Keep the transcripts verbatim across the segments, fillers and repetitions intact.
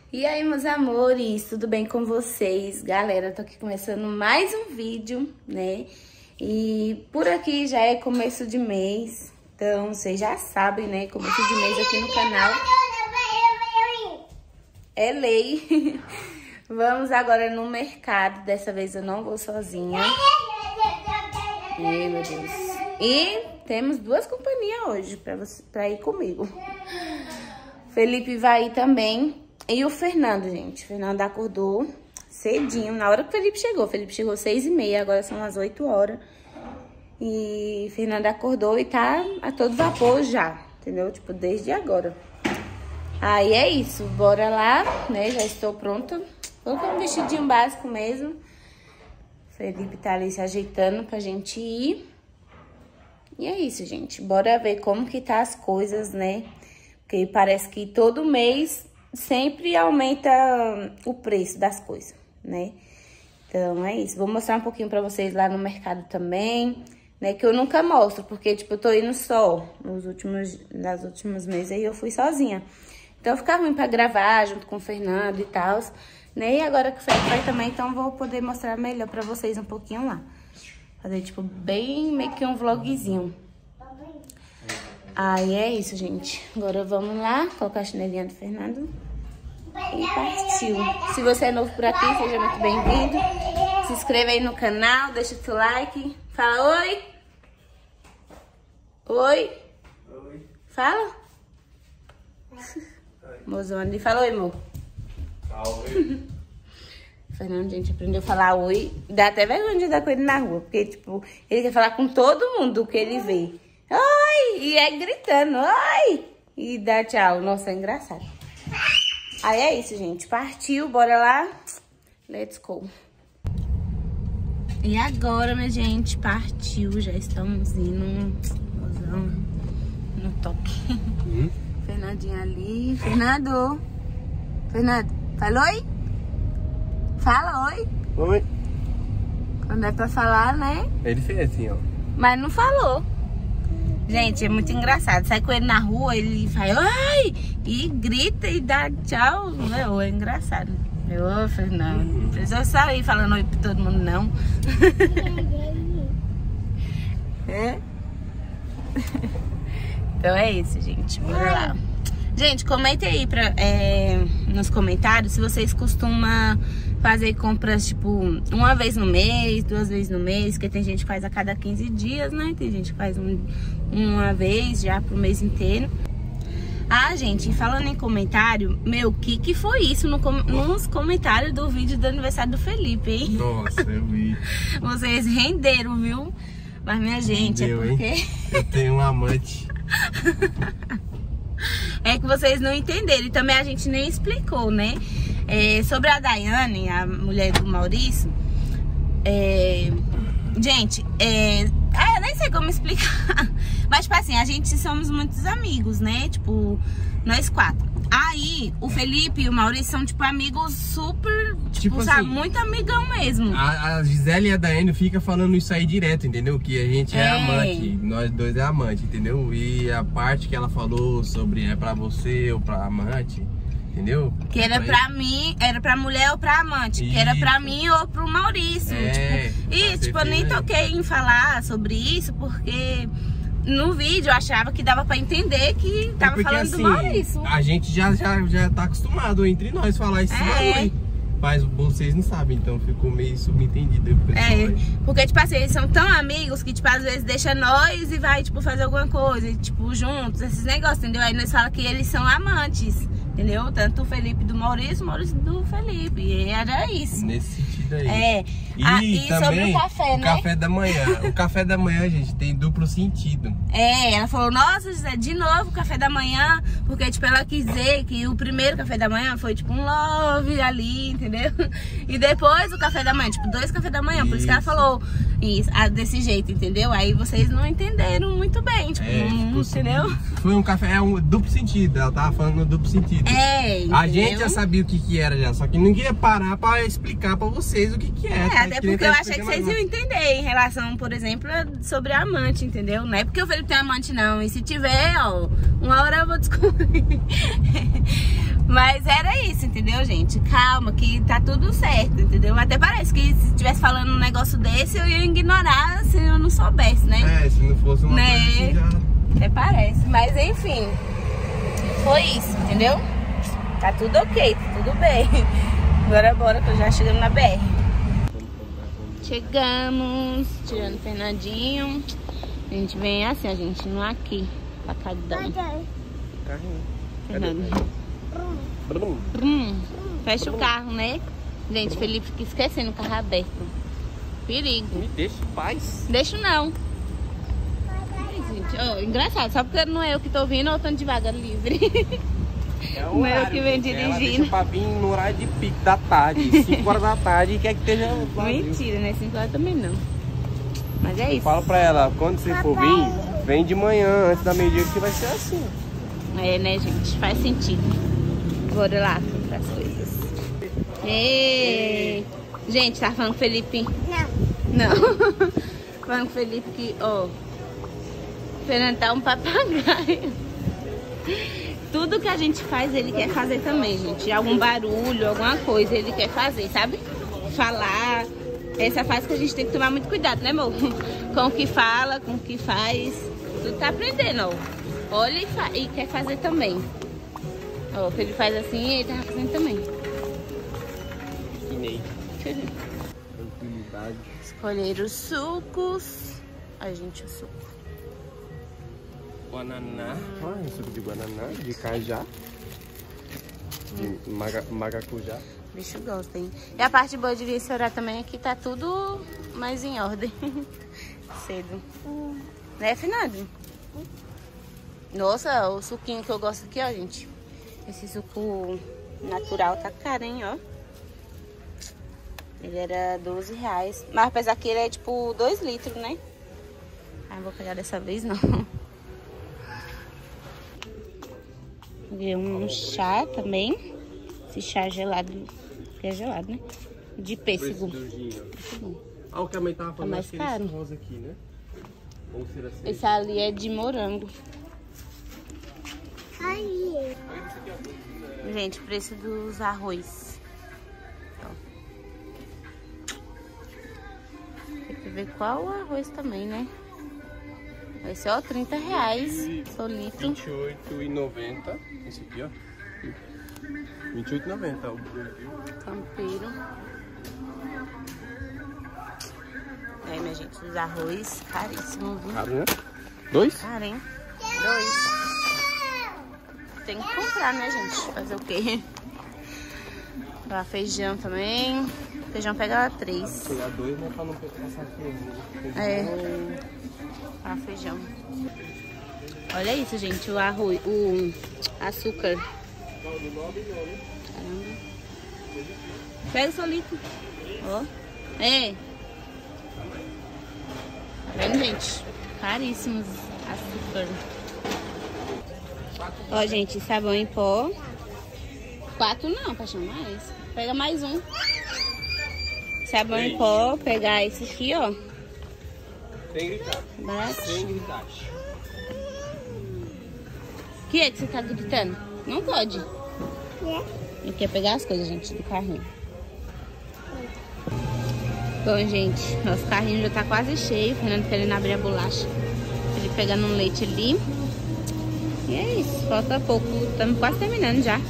E aí, meus amores, tudo bem com vocês? Galera, tô aqui começando mais um vídeo, né? E por aqui já é começo de mês, então vocês já sabem, né? Começo de mês aqui no canal é lei. Vamos agora no mercado, dessa vez eu não vou sozinha. Ai, meu Deus. E temos duas companhias hoje pra, você, pra ir comigo. Felipe vai ir também. E o Fernando, gente. O Fernando acordou cedinho, na hora que o Felipe chegou. O Felipe chegou às seis e meia, agora são as oito horas. E o Fernando acordou e tá a todo vapor já, entendeu? Tipo, desde agora. Aí é isso, bora lá, né? Já estou pronta. Coloquei um vestidinho básico mesmo. O Felipe tá ali se ajeitando pra gente ir. E é isso, gente. Bora ver como que tá as coisas, né? Porque parece que todo mês sempre aumenta o preço das coisas, né? Então, é isso. Vou mostrar um pouquinho pra vocês lá no mercado também, né? Que eu nunca mostro, porque, tipo, eu tô indo só. Nos últimos, nas últimos meses aí eu fui sozinha. Então, fica ruim pra gravar junto com o Fernando e tal, né? E agora que o Fernando vai também, então vou poder mostrar melhor pra vocês um pouquinho lá. Fazer, tipo, bem meio que um vlogzinho. Aí é isso, gente. Agora vamos lá, colocar a chinelinha do Fernando. E partiu. Se você é novo por aqui, seja muito bem-vindo. Se inscreva aí no canal, deixa o seu like. Fala oi. Oi. Oi. Fala. Oi. Mozão ali. Fala oi, amor. Oi. Fernando, gente, aprendeu a falar oi. Dá até vergonha de dar com ele na rua. Porque, tipo, ele quer falar com todo mundo que ele vê. Oi! E é gritando, oi! E dá tchau. Nossa, é engraçado. Aí é isso, gente. Partiu, bora lá. Let's go. E agora, minha gente, partiu. Já estamos indo no toque. Uhum. Fernandinho ali. Fernando. Fernando, fala oi? Fala oi. Oi. Quando é pra falar, né? Ele fez assim, ó. Mas não falou. Gente, é muito engraçado. Sai com ele na rua, ele faz oi! E grita e dá tchau. Meu, é engraçado. Eu, ô, Fernando, não precisa sair falando oi pra todo mundo, não. É? Então é isso, gente. Bora lá. Gente, comenta aí pra, é, nos comentários se vocês costumam fazer compras, tipo, uma vez no mês, duas vezes no mês, porque tem gente que faz a cada quinze dias, né? Tem gente que faz um, uma vez já pro mês inteiro. Ah, gente, falando em comentário, meu, o que que foi isso no, nos comentários do vídeo do aniversário do Felipe, hein? Nossa, eu vi. Vocês renderam, viu? Mas, minha gente, Rendeu, é porque... Hein? Eu tenho um amante. É que vocês não entenderam e também a gente nem explicou, né? É, sobre a Daiane, a mulher do Maurício, é, gente, é, ah, eu nem sei como explicar, mas tipo assim, a gente somos muitos amigos, né? Tipo, nós quatro. Aí, o Felipe e o Maurício são, tipo, amigos super, tipo, tipo sabe, assim, muito amigão mesmo. A, a Gisele e a Daiane ficam falando isso aí direto, entendeu? Que a gente é, é amante, nós dois é amante, entendeu? E a parte que ela falou sobre é pra você ou pra amante, entendeu? Que era pra, pra mim, era pra mulher ou pra amante, isso. Que era pra mim ou pro Maurício. É, tipo, e, tipo, eu nem toquei em falar sobre isso, porque... No vídeo eu achava que dava pra entender que tava é porque, falando assim, do Maurício. A gente já, já, já tá acostumado entre nós falar isso é. aí. Mas vocês não sabem, então ficou meio subentendido. É, porque, tipo assim, eles são tão amigos que, tipo, às vezes deixa nós e vai, tipo, fazer alguma coisa, e, tipo, juntos, esses negócios, entendeu? Aí nós falamos que eles são amantes, entendeu? Tanto o Felipe do Maurício, o Maurício do Felipe, e era isso. Nesse sentido aí. É. E, ah, e também, sobre o café, o né? café da manhã. O café da manhã, gente, tem duplo sentido. É, ela falou, nossa, José, de novo o café da manhã, porque, tipo, ela quis dizer que o primeiro café da manhã foi, tipo, um love ali, entendeu? E depois o café da manhã, tipo, dois cafés da manhã, isso. Por isso que ela falou isso, desse jeito, entendeu? Aí vocês não entenderam muito bem, tipo, é, hum, entendeu? Foi um café, é um duplo sentido, ela tava falando no duplo sentido. É, entendeu? A gente já sabia o que que era já, só que ninguém ia parar pra explicar pra vocês o que que é. É, até porque eu achei que vocês iam entender em relação, por exemplo, sobre a amante, entendeu? Não é porque o Felipe tem amante não, e se tiver, ó, uma hora eu vou descobrir. Mas era isso, entendeu? entendeu, gente? Calma, que tá tudo certo, entendeu? Até parece que se estivesse falando um negócio desse, eu ia ignorar se eu não soubesse, né? É, se não fosse uma né? coisa assim já... Até parece, mas enfim, foi isso, entendeu? Tá tudo ok, tá tudo bem. Agora bora, que eu já chegamos na B R. Chegamos, tirando o Fernandinho. A gente vem assim, a gente não aqui, pacadão. Carrinho. Fernando. Brum. Brum. Fecha o carro, né? Gente, Felipe fica esquecendo o carro aberto. Perigo. Me deixa em paz. Deixa não. Ai, gente, oh, engraçado, só porque não é eu que tô vindo, eu tô devagar, livre. É o não é eu horário, que vem gente. Ela dirigindo. deixa pra vir no horário de pico da tarde, cinco horas da tarde, e quer que esteja vazio. Mentira, né? cinco horas também não. Mas é isso. Fala pra ela, quando você for vir, vem de manhã, antes da meio-dia, que vai ser assim. É, né, gente? Faz sentido. Bora lá comprar as coisas. Ei. Gente, tá falando com o Felipe? Não. Não. Falando com o Felipe que, ó, o Fernando tá um papagaio. Tudo que a gente faz, ele quer fazer também, gente. Algum barulho, alguma coisa, ele quer fazer, sabe? Falar. Essa fase que a gente tem que tomar muito cuidado, né, amor? Com o que fala, com o que faz. Tudo tá aprendendo, ó. Olha e, fa e quer fazer também. Ó, que ele faz assim, ele tá fazendo também. Ensinei. Tranquilidade. Escolher os sucos. Ai, gente, o suco. Guananá. Olha, suco de guananá, de cajá. De maga, magacujá. O bicho gosta, hein? E a parte boa de vir esse horário também é que tá tudo mais em ordem. Cedo. Hum. Né, Fernando? Hum. Nossa, o suquinho que eu gosto aqui, ó, gente. Esse suco natural tá caro, hein, ó. Ele era doze reais. Mas apesar que ele é tipo dois litros, né? Ah, não vou pegar dessa vez, não. Peguei um chá também. Esse chá gelado. Que é gelado, né? De pêssego. Ah, o que a mãe tava falando, tá mais caro. Esse rosa aqui, né? Ou será assim? Esse ali é de morango. Aí. Gente, preço dos arroz. Ó. Tem que ver qual o arroz também, né? Esse, ó, trinta reais. Solito. vinte e oito reais e noventa centavos. Esse aqui, ó. vinte e oito reais e noventa centavos. Campeiro. Aí, minha gente, os arroz caríssimo, viu? Caro, né? Dois? Caro, hein? Dois. Tem que comprar, né, gente? Fazer o quê? Lá, feijão também. Feijão pega três. Pegar dois, mas pra não passar fome. É. Ah, feijão. Olha isso, gente. O arroz, o açúcar. Caramba. Pega o solito. Ó. É. Tá vendo, gente? Caríssimos açúcar. Ó, gente, sabão em pó. Quatro não, paixão, mais. Pega mais um. Sabão em pó, pegar esse aqui, ó. Sem gritar. Barato. Sem gritar. O que é que você tá gritando? Não pode. Ele quer pegar as coisas, gente, do carrinho. Bom, gente, nosso carrinho já tá quase cheio. O Fernando querendo abrir a bolacha. Ele pegando um leite ali. E é isso, falta pouco. Estamos quase terminando já.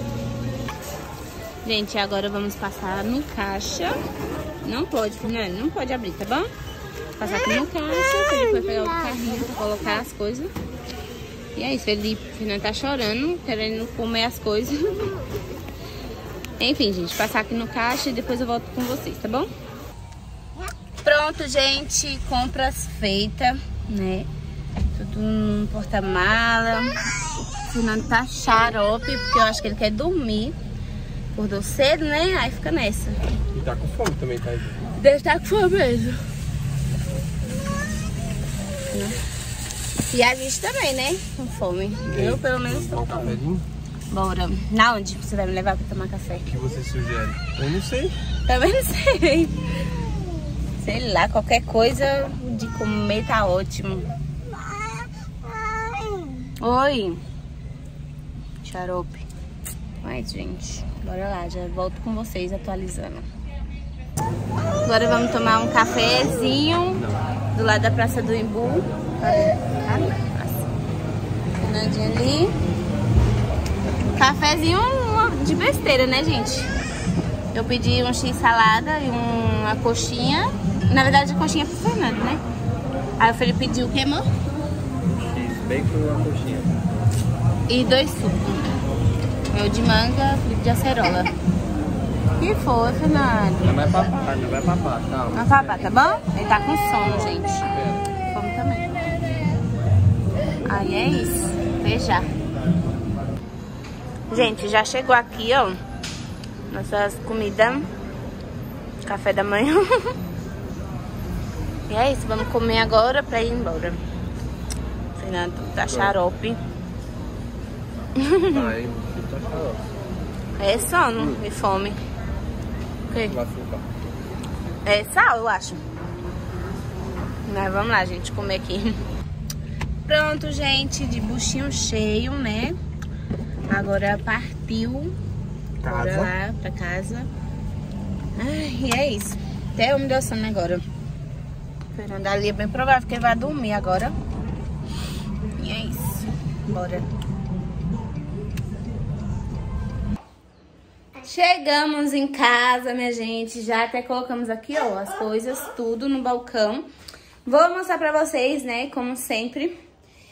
Gente, agora vamos passar no caixa. Não pode, Fernando, não pode abrir, tá bom? Passar aqui no caixa. O Felipe vai pegar o carrinho pra colocar as coisas. E é isso, Felipe, o Fernando tá chorando, querendo comer as coisas. Enfim, gente, passar aqui no caixa e depois eu volto com vocês, tá bom? Pronto, gente, compras feitas, né? Tudo no porta-mala. O Fernando tá xarope, porque eu acho que ele quer dormir. Acordou cedo, né? Aí fica nessa. E tá com fome também, tá? Deve estar com fome mesmo. E a gente também, né? Com fome. Eu, pelo menos, tô um com fome. cafezinho? Bora. Na onde você vai me levar pra tomar café? O que você sugere? Eu não sei. Também não sei. Sei lá, qualquer coisa de comer tá ótimo. Oi. Xarope. Mas, gente... Bora lá, já volto com vocês atualizando. Agora vamos tomar um cafezinho do lado da Praça do Imbu. Ali, Fernandinho ali. Cafezinho de besteira, né, gente? Eu pedi um x-salada e uma coxinha. Na verdade, a coxinha é pro Fernando, né? Aí o Felipe pediu o que, amor? X-bacon e uma coxinha. E dois sucos. Eu de manga, Felipe de acerola. Que foi, Fernando? Não vai papar, não vai papar, calma. Não vai papar, tá bom? Ele tá com sono, gente. Fome também. Aí é isso. Até já. Gente, já chegou aqui, ó. Nossas comidas. Café da manhã. E é isso, vamos comer agora pra ir embora. Fernando tá xarope. Ai, tá xarope. É sono e fome. Okay. É sal, eu acho. Mas vamos lá, gente, comer aqui. Pronto, gente, de buchinho cheio, né? Agora partiu. Casa. Bora lá pra casa. Ai, e é isso. Até eu me deu sono agora. Fernando ali é bem provável que ele vai dormir agora. E é isso. Bora. Chegamos em casa, minha gente. Já até colocamos aqui, ó, as coisas, tudo no balcão. Vou mostrar pra vocês, né, como sempre.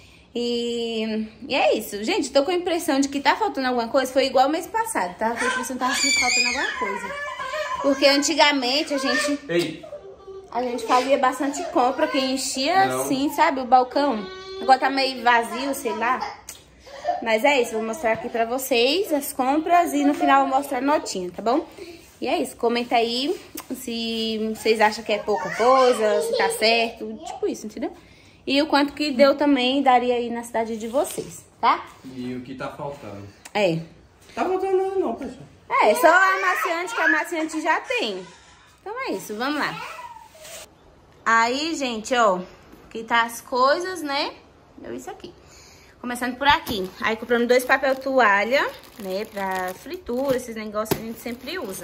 E, e é isso. Gente, tô com a impressão de que tá faltando alguma coisa. Foi igual mês passado, tá? Com a impressão que tava faltando alguma coisa. Porque antigamente a gente... Ei. A gente fazia bastante compra, que enchia Não. assim, sabe, o balcão. Agora tá meio vazio, sei lá. Mas é isso, vou mostrar aqui pra vocês as compras e no final eu vou mostrar a notinha, tá bom? E é isso, comenta aí se vocês acham que é pouca coisa, se tá certo, tipo isso, entendeu? E o quanto que deu também, daria aí na cidade de vocês, tá? E o que tá faltando? É. Tá faltando nada não, pessoal. É, só a amaciante, que a amaciante já tem. Então é isso, vamos lá. Aí, gente, ó, aqui tá as coisas, né? Deu isso aqui. Começando por aqui. Aí compramos dois papel toalha, né? Pra fritura, esses negócios que a gente sempre usa.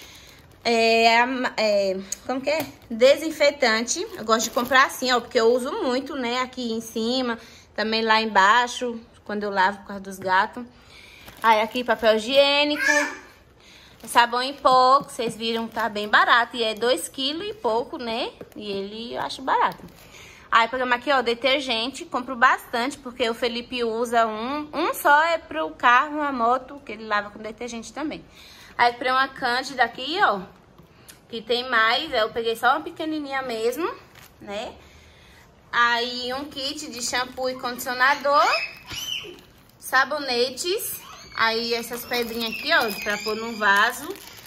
É, é, como que é? Desinfetante. Eu gosto de comprar assim, ó, porque eu uso muito, né? Aqui em cima, também lá embaixo, quando eu lavo por causa dos gatos. Aí aqui papel higiênico. Sabão em pó, que vocês viram, tá bem barato. E é dois quilos e pouco, né? E ele eu acho barato. Aí pegamos aqui, ó, detergente. Compro bastante, porque o Felipe usa um. Um só é pro carro, a moto, que ele lava com detergente também. Aí comprei uma Cândida aqui, ó. Que tem mais. Eu peguei só uma pequenininha mesmo, né? Aí um kit de shampoo e condicionador. Sabonetes. Aí essas pedrinhas aqui, ó, pra pôr no vaso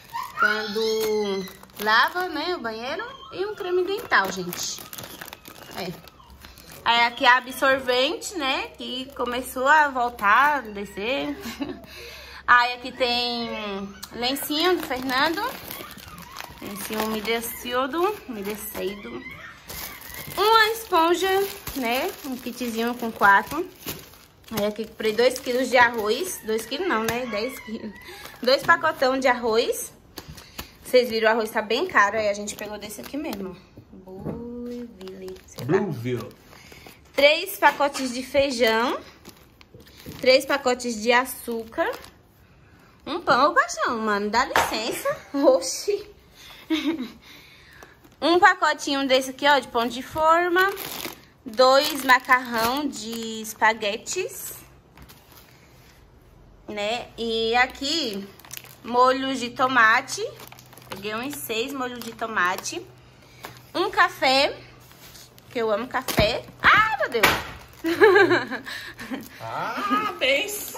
quando lava, né, o banheiro. E um creme dental, gente. É. Aí aqui a absorvente, né, que começou a voltar, a descer. Aí aqui tem lencinho do Fernando. Lencinho umedecido, umedecido. Uma esponja, né, um kitzinho com quatro. Aí aqui comprei dois quilos de arroz. dois quilos não, né? dez quilos. Dois pacotão de arroz. Vocês viram, o arroz tá bem caro. Aí a gente pegou desse aqui mesmo. Blueville. Blueville. Três pacotes de feijão. Três pacotes de açúcar. Um pão. Ô, paixão, mano, dá licença. Oxi. Um pacotinho desse aqui, ó, de pão de forma. Dois macarrão de espaguetes, né? E aqui, molhos de tomate. Peguei uns seis molhos de tomate. Um café, que eu amo café. Ah, meu Deus! Ah, fez!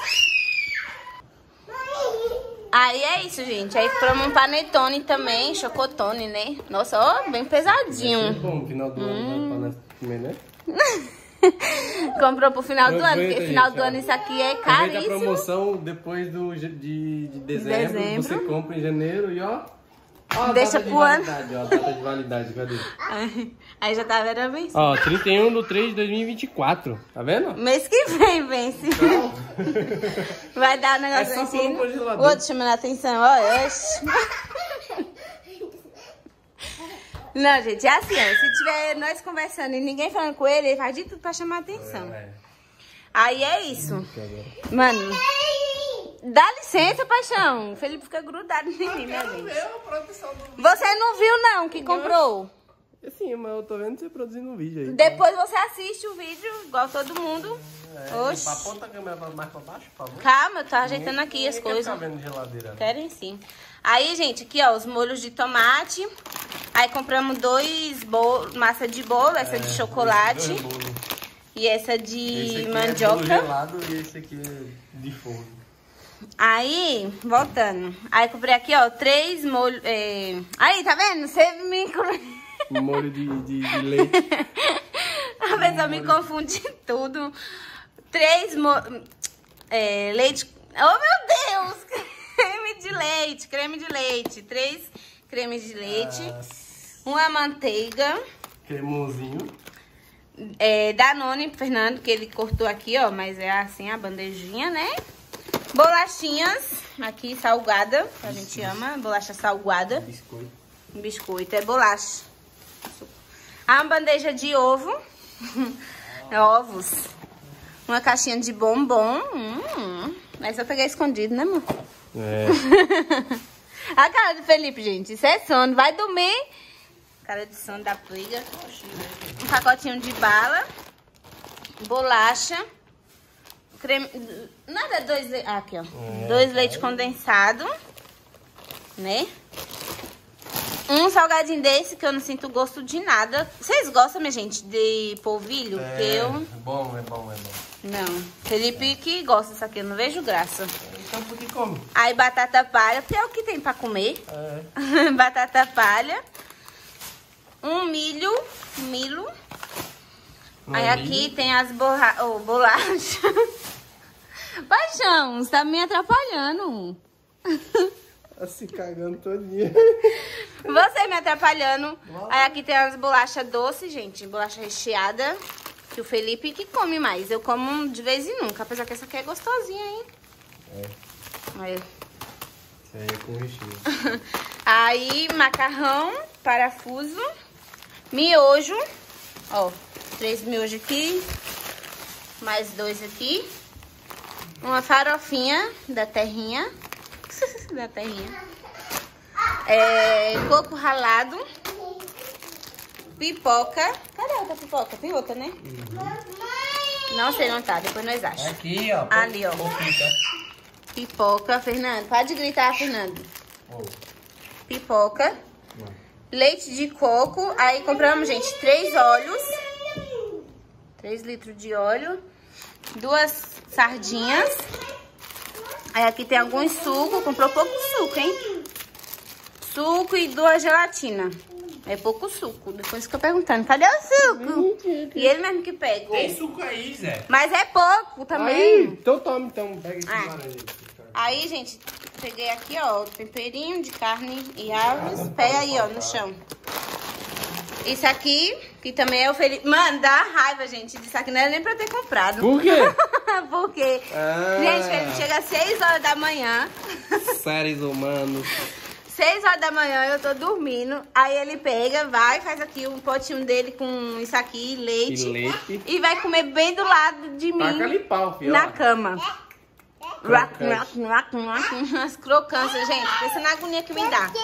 Aí é isso, gente. Aí compramos um panetone também, chocotone, né? Nossa, ó, bem pesadinho. É bom, no final do ano, hum. Pra nós comer, né? Comprou pro final do ano, porque gente, final do ó. ano isso aqui é caríssimo. Aproveita a promoção depois do, de, de dezembro, dezembro. Você compra em janeiro e ó... ó deixa pro ano. Ó, data de validade, cadê? Aí já tá vendo a vez. Ó, trinta e um de três de dois mil e vinte e quatro, tá vendo? Mês que vem vence. Então, Vai dar um negócio É só assim. pôr no O congelador. outro chamando a atenção, olha. Oxi. Não, gente, é assim, ó. Se tiver nós conversando e ninguém falando com ele, ele faz de tudo pra chamar a atenção. É. Aí é isso. Mano, dá licença, paixão. O Felipe fica grudado em mim, né, gente? Você não viu, não, que comprou? Sim, mas eu tô vendo você produzindo um vídeo aí. Depois você assiste o vídeo, igual todo mundo. É, Oxi. aponta a câmera mais pra baixo, por favor. Calma, eu tô ajeitando aqui as Ninguém quer coisas. ficar vendo geladeira, né? Querem sim. Aí, gente, aqui, ó, os molhos de tomate. Aí compramos dois bolos, massa de bolo, essa É, de chocolate. dois bolos. E essa Esse de aqui mandioca. é bolo gelado e esse aqui é de forno. Aí, voltando. Aí comprei aqui, ó, três molhos. É... Aí, tá vendo? Você me. Molho de, de, de leite. A pessoa me confunde tudo. Três mo... é, leite. Oh, meu Deus! Creme de leite, creme de leite. Três cremes de leite. Ah, Uma manteiga. cremosinho. É, Danone pro Fernando, que ele cortou aqui, ó. Mas é assim a bandejinha, né? Bolachinhas. Aqui, salgada. Que a gente ama. Bolacha salgada. Biscoito. Biscoito é bolacha. Uma bandeja de ovo. Ovos. Uma caixinha de bombom. Hum, essa eu peguei escondido, né, amor? É. A cara do Felipe, gente. Isso é sono. Vai dormir. Cara de sono da pliga. Um pacotinho de bala. Bolacha. Creme... Nada, dois... Ah, aqui, ó. É, dois leite condensado. Né? Um salgadinho desse que eu não sinto gosto de nada. Vocês gostam, minha gente, de polvilho? Porque É, eu... é bom, é bom, é bom. Não. Felipe que gosta disso aqui, eu não vejo graça. Então por que come? Aí batata palha, porque é o que tem pra comer. É. Batata palha. Um milho. Milho. Não Aí é aqui milho? tem as borra... oh, bolachas. Paixão, você tá me atrapalhando. Tá se cagando todinha. Você me atrapalhando. Aí aqui tem as bolachas doces, gente. Bolacha recheada. Que o Felipe que come mais. Eu como de vez em nunca. Apesar que essa aqui é gostosinha, hein? É. Aí. Isso aí é com recheio. Aí, macarrão, parafuso, miojo. Ó, três miojos aqui. Mais dois aqui. Uma farofinha da terrinha. da terrinha. É, coco ralado. Pipoca. Cadê a outra pipoca? Tem outra, né? Uhum. Não sei, não tá. Depois nós achamos. Aqui, ó. Ali, ó. Pipoca. Pipoca, Fernando. Pode gritar, Fernando. Oh. Pipoca. Leite de coco. Aí compramos, gente, três óleos. Três litros de óleo. Duas sardinhas. Aí aqui tem alguns suco. Comprou pouco suco, hein? Suco e duas gelatina. É pouco suco. Depois fica perguntando, cadê o suco? E ele mesmo que pega. Tem suco aí, Zé. Mas é pouco também. Aí, então toma, então. Pega esse Ah. laranja. Aí, gente, peguei aqui, ó, o temperinho de carne e aves. Pega aí, ó, no chão. Isso aqui, que também é o Felipe... Mano, dá raiva, gente. Isso aqui não era nem pra eu ter comprado. Por quê? Porque, Ah. gente, ele chega às seis horas da manhã. Seres humanos. seis horas da manhã eu tô dormindo. Aí ele pega, vai, faz aqui um potinho dele com isso aqui, leite. E leite. E vai comer bem do lado de mim. Taca-lhe pau, filho. Na ó. cama. Rock, Crocante. rock, rock, rock. As crocâncias, gente. Pensa na agonia que me dá.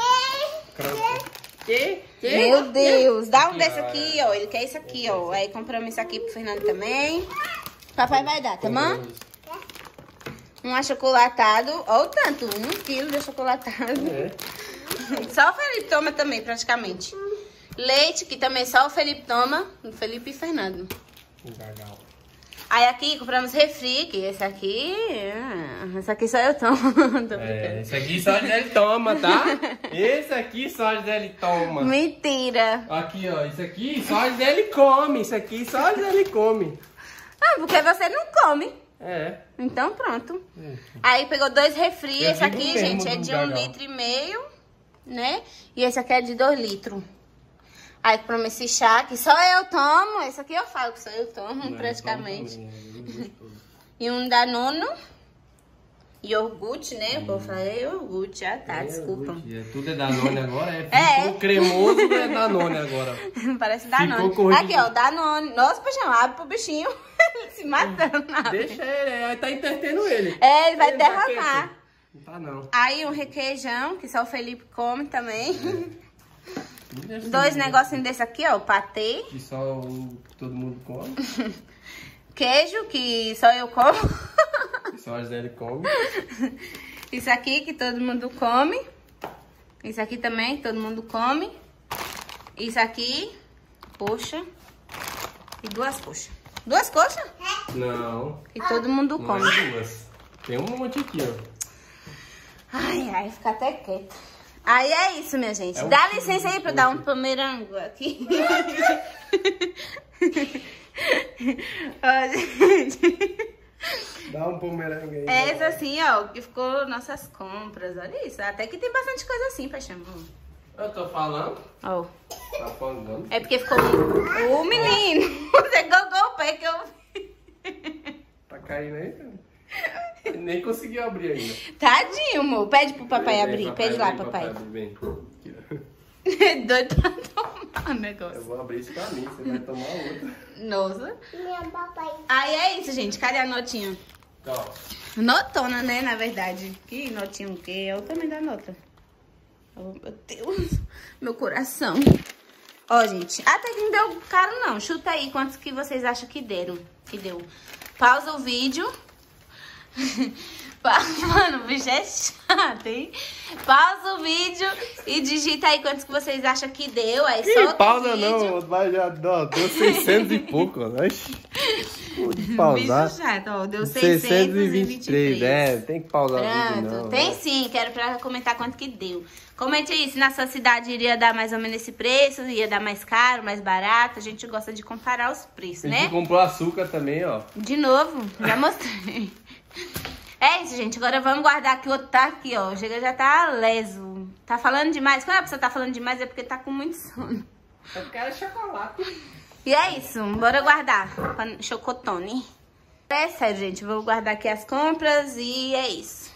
Que? Que? Meu Deus. Dá um Aqui, desse ó, aqui, ó. Ele quer isso aqui, ó. Aí compramos isso aqui pro Fernando também. Papai vai dar, tá bom? Um achocolatado. Ó o tanto. Um quilo de achocolatado. É. Só o Felipe toma também, praticamente. Leite, que também só o Felipe toma. O Felipe e Fernando. Um gargalo. Aí aqui compramos refri, que esse aqui... ah, esse aqui só eu tomo. Tô É, brincando. esse aqui só a Gisele toma, tá? Esse aqui só a Gisele toma. Mentira. Aqui, ó. Isso aqui só a Gisele come. Isso aqui só a Gisele come. Ah, porque você não come. É. Então pronto. Aí pegou dois refri. Eu Esse digo aqui, mesmo gente, é do de um gargalo. litro e meio, né? E esse aqui é de dois litros. Aí compramos esse chá, que só eu tomo. Esse aqui eu falo que só eu tomo, praticamente. E um Danone. Iogurte, né? Eu falei iogurte, já tá, é, desculpa. É, tudo é Danone agora, é, é. cremoso é Danone agora. Parece Danone. Aqui, ó, Danone. Nossa, paixão, abre pro bichinho se matando. Deixa ele, aí tá entretendo ele. É, ele vai ele derramar. Tá não tá não. Aí um requeijão, que só o Felipe come também. É. Dois negocinhos desse aqui, ó, o patê. Que só o, todo mundo come. Queijo, que só eu como. Só a Gisele come. Isso aqui que todo mundo come. Isso aqui também que todo mundo come. Isso aqui, coxa. E duas coxas. Duas coxas? Não. E todo mundo não come. É duas. Tem um monte aqui, ó. Ai, ai, fica até quieta. Aí é isso, minha gente. É um Dá licença aí pra eu dar um pomerango aqui. Ó, gente. Dá um pomerangue aí. É essa assim, ó, que ficou nossas compras. Olha isso. Até que tem bastante coisa assim, paixão. Eu tô falando. Ó. Tá falando. É porque ficou... Ô, menino. Você gogou o pé que eu vi. Tá caindo aí, cara? Nem conseguiu abrir ainda. Tadinho, amor. Pede pro papai vem, abrir. papai, Pede lá, vem, papai. papai vem. Doido pra tomar o negócio. Eu vou abrir isso pra mim, você vai tomar outra. Nossa. Meu papai. Aí é isso, gente. Cadê a notinha? Ó. Notona, né, na verdade. Que notinha o quê? É o tamanho da nota. Oh, meu Deus. Meu coração. Ó, gente. Até que não deu caro, não. Chuta aí quantos que vocês acham que deram. Que deu. Pausa o vídeo. Mano, o bicho é chato, hein? Pausa o vídeo e digita aí quantos que vocês acham que deu. Aí que solta pausa o vídeo. não, mas já deu, deu seiscentos e pouco, né? Pode pausar. Bicho chato, ó, deu seiscentos e vinte e três. É, tem que pausar o vídeo, não. Tem né? sim, quero pra comentar quanto que deu. Comente aí se na sua cidade iria dar mais ou menos esse preço, ia dar mais caro, mais barato. A gente gosta de comparar os preços, né? A gente comprou açúcar também, ó. De novo, já mostrei. É isso, gente. Agora vamos guardar que o outro tá aqui, ó. Chega, já tá leso. Tá falando demais. Quando a pessoa tá falando demais é porque tá com muito sono. Eu quero chocolate. E é isso. Bora guardar. Chocotone. É sério, gente. Vou guardar aqui as compras e é isso.